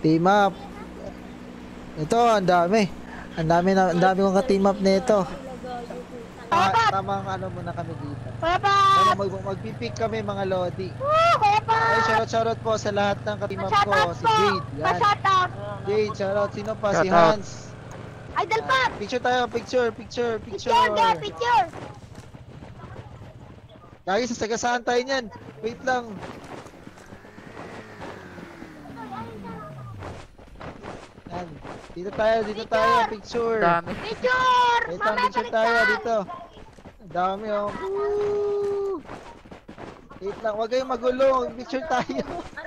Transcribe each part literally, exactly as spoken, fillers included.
Team up. Ito, ang dami. Ang dami na, ang dami kong ka-team up nito. Ah, tamang ano muna kami dito. Ano, mag magpipick kami mga lodi. Ay, shoutout shoutout po sa lahat ng ka-team up ko. Si Jade, yan. Jade, shoutout. Sino pa? Si Hans. Idol pa. Picture tayo, picture, picture, picture. Picture, picture. Lagi sasagasaan tayo niyan. Wait lang. Yan. Dito tayo, dito tayo, picture. Dami. Picture. Wait lang, picture tayo dito. Ang dami oh. Woo! Wait lang, wag kayong magulo. Picture tayo.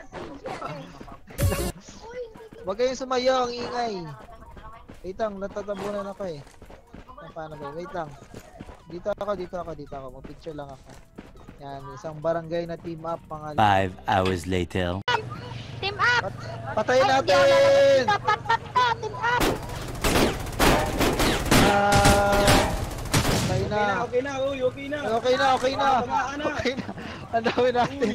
Wag kayong sumayaw, ang ingay. Wait lang, natatabunan ako eh. Paano ba? Wait lang. Dito ako, dito ako, dito ako. Mag-picture lang ako. Yan, isang barangay na team up mga Five hours later. Team up. Pat patayin natin! Pat, pat, pat, team up. Ah, okay na. Okay na, uy, okay na. Okay na, okay na. Okay na. Ang dami natin.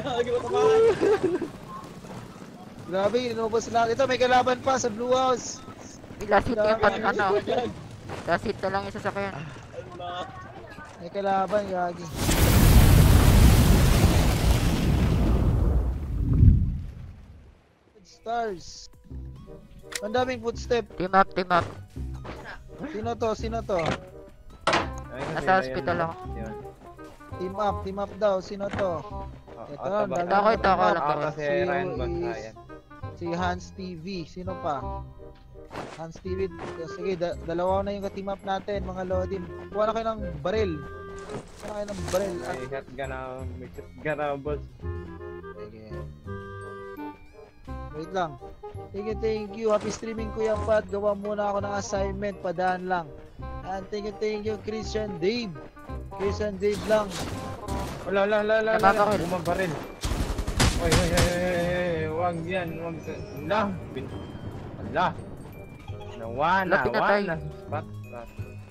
Grabe, inubos lang. Ito, may kalaban pa sa Blue House. Ilasit yung pat ano. Lasit na lang yung sasakyan. May kalaban, gagi. Stars. Ang daming footstep. Team up, team up. Sino to? Sino to? Nasa hospital ako. Team up, team up daw. Sino to? Ito, ang Ito ako, ito ako. team up. Ako. Si Ryan Bansayan. Si Hans T V. Sino pa? Hans T V. Sige, da dalawa na yung ka-team up natin, mga lodi. Kuha na kayo ng baril. Kuha na kayo ng baril. At May shotgun na, may shotgun na, boss. sige. Wait lang. Thank you, thank you. Happy streaming, Kuya Pat. Gawa muna ako ng assignment. Padaan lang. And thank you, thank you, Christian Dave. Christian Dave lang. Wala, wala, wala, wala, Nabaka wala. ko. Bumabaril. Oy, oy, oy, oy, oy, wag yan, wag sa... Wala, bin... Wala. Nawa, Wala, nawa, pinatay. na spot. spot.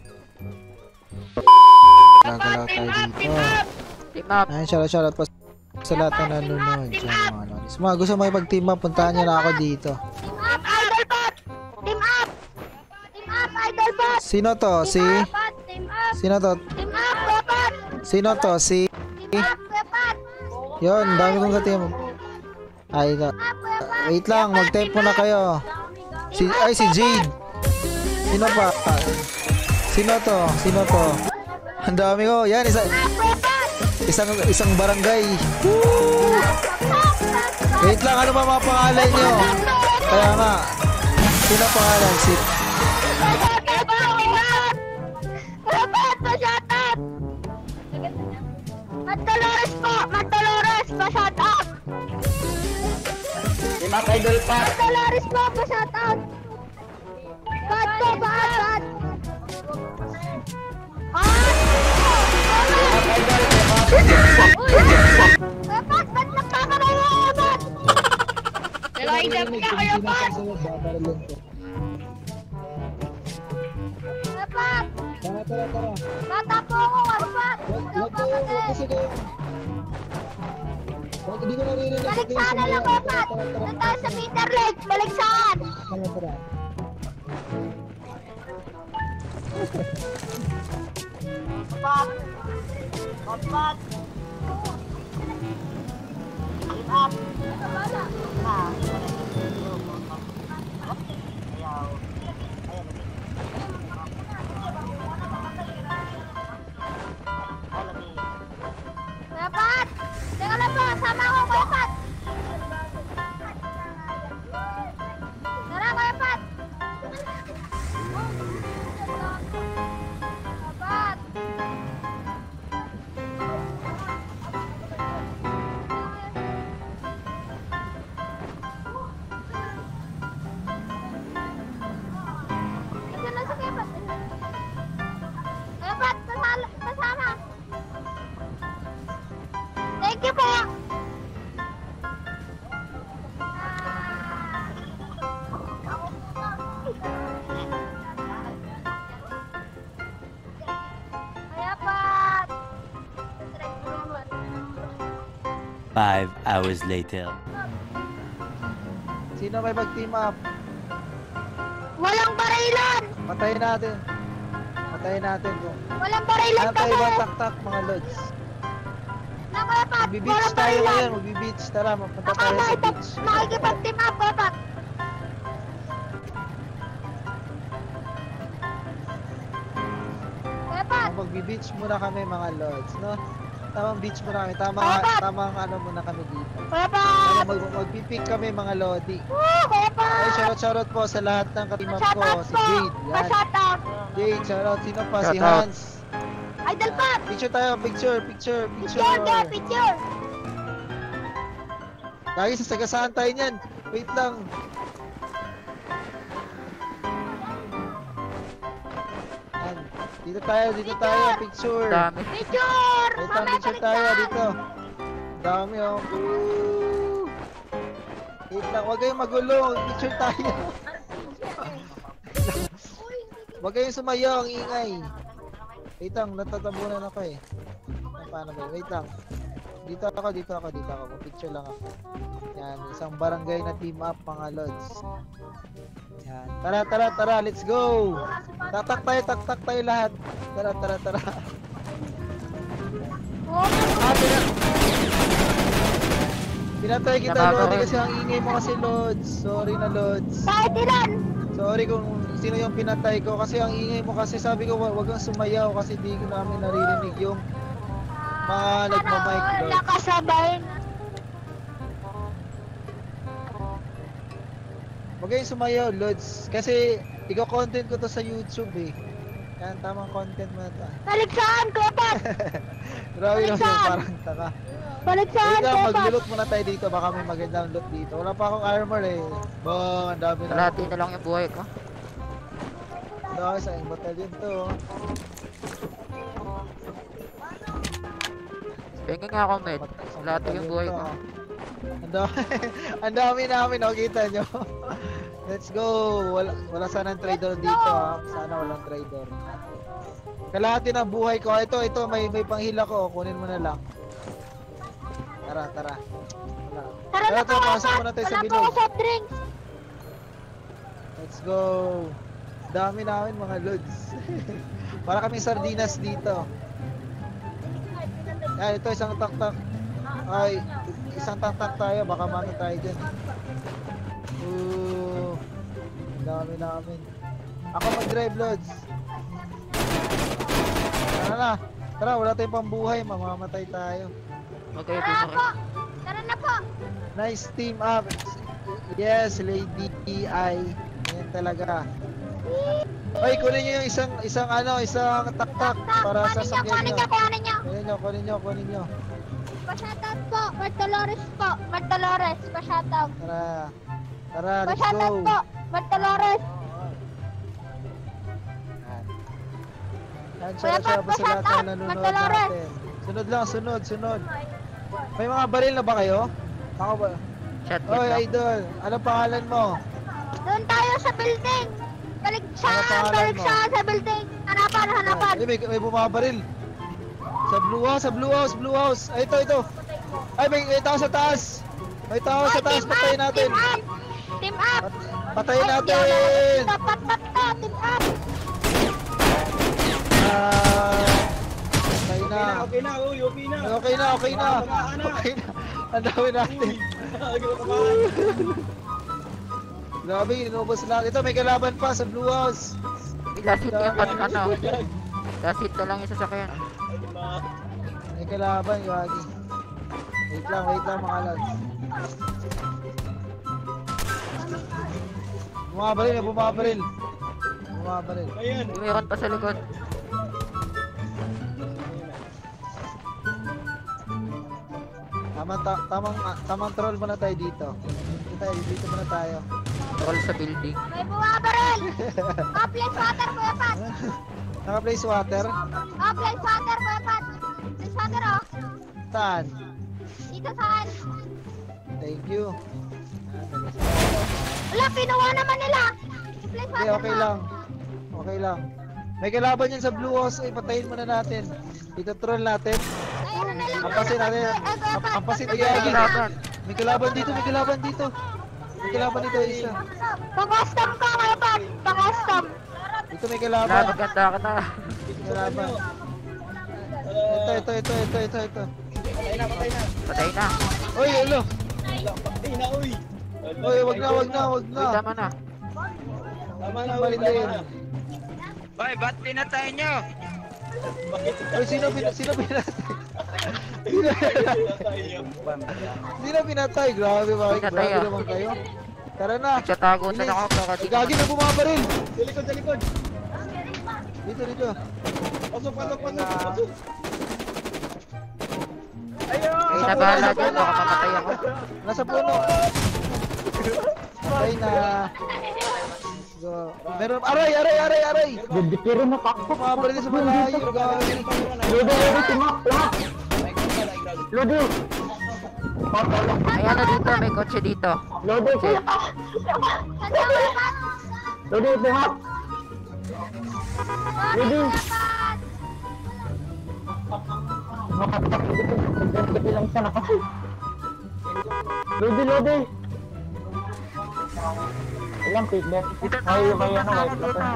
Gagalaw tayo dito. Team up. Ayan, shoutout, shoutout pa sa lahat na nanonood. Diyan, mga lods. Mga gusto mo mag-team up, puntahan nyo na ako dito. Team up, idol bot. Team up. Team up, idol bot. Sino to? Si... Team up, team up. Sino to? Team up, weapon. Sino to? Si... Team up, weapon. Yun, dami kong ka-team up. Ay, na. Wait lang, mag-type muna kayo. Si... Ay, si Jade. Sino pa? Sino to? Sino to? Ang dami ko. Yan, isa... Isang isang barangay. Woo! Wait lang, ano ba mga pangalan nyo? Kaya nga. Sino pangalan? Si... Magdolores po! Magdolores! Pa-shout out! Team up, idol pa! Magdolores po! Pa-shout out! Bad po! Bad! Bad! Uy! Dapat! Ba't nagkakarawa? Ba't? Nag-idap ka kayo, Ba't? Dapat! Tara, tara, tara. Bata po ako! Ba't? Ikaw pa kasi! Hindi ko naririnig. Balik sana lang ko, Pat! Doon tayo sa Peter Lake! Balik saan? Tara, tara. Pat! Pat! Keep up! Ha? Ayaw. Kuya Pat! Teka lang po! Sama ako, Kuya Pat! Tara, Kuya Pat! Kuya Pat! Ito na si Kuya Pat. Kuya Pat, kasala- kasama. Thank you po. Kuya Pat. Five hours later. Sino may mag-team up? Walang barilan! Patayin natin. Patayin natin kung... Walang barilan Ano tayo kami! ba tak-tak mga lods? Nakapat! Magbi-beach Walang tayo barilan! ngayon, magbi-beach. Tara, mapunta tayo sa Nakakita! beach. Makikipag-team up, kapat! Kapat! Magbi-beach muna kami mga lods, no? Tamang beach muna kami. Tama, Kapat! tamang ano muna kami dito. Kapat! Mag magpipik kami mga lodi. Woo! Kapat! Ay, shoutout-shoutout po sa lahat ng katimap ko. Shoutout Si po! Jade, yan. Pa-shoutout! Jade, shoutout. Sino pa? Si Shoutout. Hans. Idol Pat! Picture tayo, picture, picture, picture. Picture, de, picture! Lagi sasagasaan tayo niyan. Wait lang. Yan. Dito tayo, dito tayo, picture. Dami. Picture! Wait lang, Mamaya picture balik tayo yan. dito. Dami oh. Woo! Wait lang, huwag kayong magulo. Picture tayo. Huwag kayong sumayaw, ang ingay. Wait lang, natatabunan ako eh. Ah, paano ba? Wait lang. Dito ako, dito ako, dito ako. Picture lang ako. Yan, isang barangay na team up mga lods. Yan. Tara, tara, tara, let's go! Taktak tayo, taktak tayo lahat. Tara, tara, tara. Oh, Ah, pina... Pinatay kita, Nakaka- Lodi, kasi ang ingay mo kasi, Lods. Sorry na, Lods. kahit ilan! Sorry kung sino yung pinatay ko kasi ang ingay mo kasi sabi ko wag, wag kang sumayaw kasi di ko namin naririnig yung mga nagmamic, Ano, Lods. nakasabayin. Wag kayong sumayaw, Lods. Kasi iko-content ko to sa YouTube eh. Yan, tamang content mo na to. Balik saan, kapat? Grabe naman yung Saan? parang taka. Balik saan, Wait lang, kapat? mag-loot muna tayo dito. Baka may magandang loot dito. Wala pa akong armor eh. Bong, ang dami na. Kalahati na lang yung buhay ko. Ang dami sa battalion to. oh. Pengen nga ako, med. Kalahati yung buhay ko. Ang dami, ang dami namin, oh, kita nyo. Let's go. Wala, wala sanang trader dito, ha. Sana walang trader. Kalahati ng buhay ko. Ito, ito, may may panghila ko. Kunin mo na lang. Tara, tara. Tara, Tara tara, na tara, po, pasok muna tayo sa wala po bilog. ako soft drinks. Let's go. Dami namin mga lods. Para kaming sardinas dito. Ay, ito isang tak-tak. Ay, isang tak-tak tayo. Baka mano tayo dyan. Ooh. Ang dami namin. Ako mag-drive, lods. Tara na. Tara, wala tayong pambuhay. Mamamatay tayo. Huwag kayo Tara po! pumakit. Tara na po! Nice team up. Yes, Lady I. Yan talaga. Ay, kunin nyo yung isang, isang ano, isang tak-tak para sa Kuhanin niyo, sakyan kuhanin nyo. niyo, kuhanin niyo. Kunin nyo, kunin nyo, kunin nyo. Pa-shoutout po, Mark Dolores po, Mark Dolores, pa-shoutout. Tara. Tara, let's Pa-shoutout go. po, Mark Dolores. Yan. Yan, Kuya shout out Pat, sa lahat pa-shoutout. na nanonood Magdolores. natin. Sunod lang, sunod, sunod. May mga baril na ba kayo? Ako ba? Shot Oy, lang. idol. Ano pangalan mo? Doon tayo sa building. Balik sa, Ano pangalan balik mo? sa, sa building. Hanapan, hanapan. Ay, may, may bumabaril. Sa blue house, sa blue house, blue house. Ay, ito, ito. Ay, may, may tao sa taas. May tao sa Oy, taas, team patayin up, natin. Team up! Team up! Pat- Patayin Ay, natin. Dapat, dapat ka, team up! Ah, patay na. Okay na, uy, okay na. Okay na, okay na. Okay na. Ang dami natin. Grabe, inubos lang. Ito, may kalaban pa sa blue house. Last hit yung pan, ano. Last hit na lang yung sasakyan. May kalaban, Yagi. Wait lang, wait lang mga lads. Bumabaril, may bumabaril. Bumabaril. Ayan. Yung meron pa sa likod. Tamang, ta- tamang, ah, tamang troll muna tayo dito. Dito tayo, dito muna tayo. Roll sa building. May bumabaril! Place water, Kuya Pat! Naka-place water? Oh, place water, Kuya Pat! Place water, oh! Saan? Dito saan? Thank you. Wala, kinuha naman nila! Place Hindi, water okay mo. lang. Okay lang. May kalaban yan sa blue house. Eh, patayin muna natin. Dito troll natin. Ay, ano na lang, Ampasin Kuya Pat, natin. Kuya- eh, Kuya Pat, Ampasin Pat, tayo. Pat, Kalaban. May kalaban dito, may kalaban dito. kalaban dito, isa. Pang-custom ka kayo, Pat. Pang-custom. Dito may Wala, kalaban. maganda ka na. May kalaban. Ito, ito, ito, ito, ito, ito. Patay na, patay na. Patay na. Uy, ulo. Patay na, uy. Uy, wag na, wag na, wag na. Uy, tama na. Tama na, uy. Balik na yun. Hoy, ba't pinatay nyo? Uy, sino, pin- sino pinatay? Sino Sino pinatay? Grabe, Mike. Pinatay, Grabe ah. naman kayo. Tara na. Nagtatago na ako baka di Gagi na bumabaril. Sa likod, sa likod. Dito, dito. Pasok, pasok, pasok, pasok. Ayun! Ay, Nasa nabala puno, dyan, baka mamatay ako. Nasa puno. Patay na. Go. Meron, aray, aray, aray, aray. Pero nakakot. Bumabaril sa malayo. Gagi. Lodi, Lodi, tumak, tumak. Lodi. Ay, ano dito, may kotse dito. Lodi, kuya. Lodi, tumak. Lodi. Makatakot ito. Nagdadali lang siya nakasi. Lodi, Lodi. Ilang piglet? Ay, may ano, white button.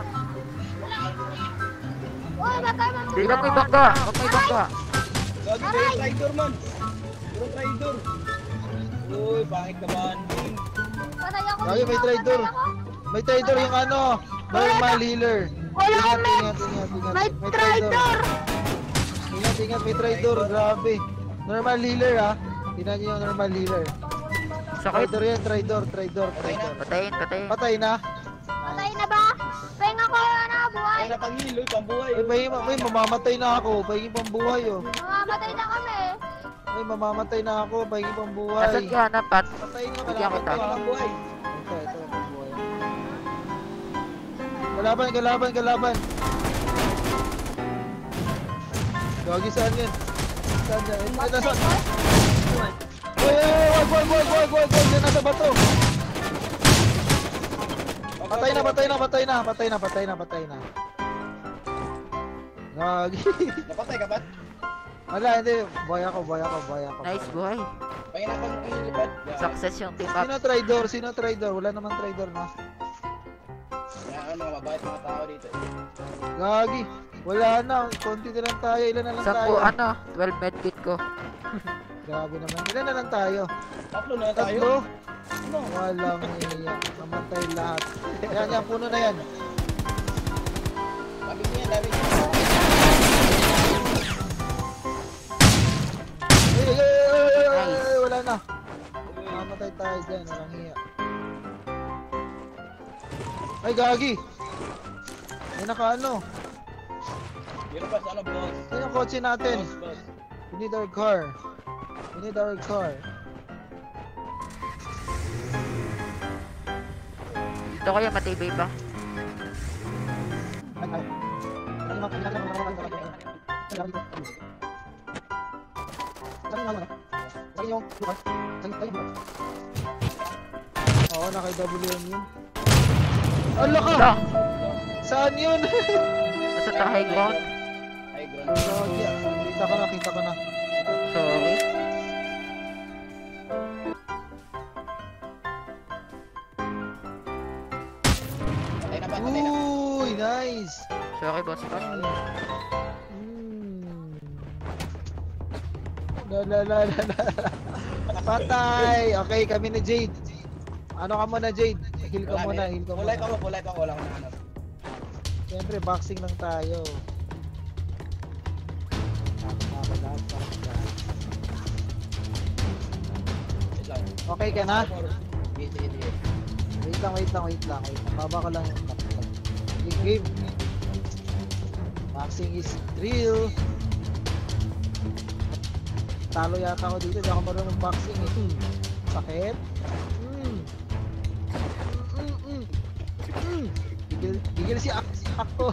Uy, baka man. Dito may bangga, huwag may bangga. Gagi kayo, traitor man. Puro traitor. Uy, bakit ka ba? Patay ako. Gagi, may traitor. May traitor yung ano. Normal healer. Wala, Ingat, men. ingat, ingat, ingat. May traitor. Ingat, ingat, may traitor. Grabe. Normal healer ha. Tingnan niyo yung normal healer. Sakit. Traitor yan, traitor, traitor, traitor. Patayin, patayin. Patay na. Patay na ba? Pahinga ko na buhay. Ay, napangilo, pambuhay. Ay, may, may mamamatay na ako. Pahingi pang buhay oh. Mamamatay na kami. Ay, mamamatay na ako. Pahingi pang buhay. Nasaan ka na, Pat? Patay nga, Bigyan malapit kita. na. Pambuhay. Ito, ito, pang buhay. Kalaban, kalaban, kalaban. Gagi, saan yan? Saan yan? Ay, nasaan? Uy, uy, uy, wag, wag, wag, wag, wag, yan nasa bato. Patay na, patay na, patay na, patay na, patay na, patay na. Gagi. Napatay ka ba? Wala, hindi. Buhay ako, buhay ako, buhay ako. Nice buhay. Pangina pang ilipad. Success yung team up. Sino traidor? Sino traidor? Wala namang traidor, no? Yan, mga mabait mga tao dito. Gagi. Wala na. Konti na lang tayo. Ilan na lang tayo? Sampu, ano, twelve medkit ko. Grabe naman. Ilan na lang tayo? Tatlo na tayo. Tatlo? Walang iya. Namatay lahat. Yan, yan. Puno na yan. Dami niya, dami niya. Ay, ay, ay, ay, ay, ay, wala na. Namatay tayo dyan. Walang iya. Ay, gagi. May naka ano. Meron pa sa ano, boss? Ito yung kotse natin. Boss, boss. We need our car. We need our car. Dito kayo, matibay ba? Oo, naka-W M yun. Ala ka! Ito, Saan yun? nasa ta high ground. Ay, ground. Gagi, kita ko na, kita ko na. Sorry. Patay na ba? Patay na. Uy, nice! Sorry, boss Pat. Mm. La la la la la. Patay! Okay, kami ni Jade. Ano ka muna, Jade? Heal ka Wala, muna, may- heal ka Kulay ka muna. mo, kulay ka mo. Wala akong nahanap. Siyempre, boxing lang tayo. Nakakalahat pa lahat. Wait lang. Okay ka na? Sige, sige, sige. Wait lang, wait lang, wait lang, wait lang. Baba ko lang yung laptop. Game, game. Boxing is real. Talo yata ako dito, hindi ako marunong boxing eh. Hmm. Sakit. Hmm. Mm, mm, mm. Gigil, gigil si Ak si ako.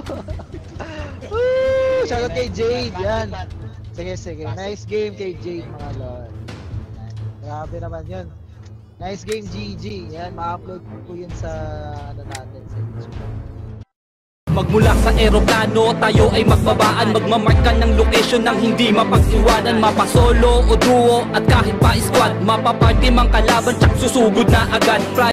Woo! Shoutout kay Jade, yan. Sige, sige. Nice game kay Jade, mga lord. Grabe naman yun. Nice game, G G. Yan, ma-upload ko yun sa ano natin sa YouTube. Magmula sa eroplano, tayo ay magbabaan. Magmamarka ng location ng hindi mapag-iwanan. Mapasolo o duo at kahit pa squad, mapaparty mang kalaban, tsak susugod na agad.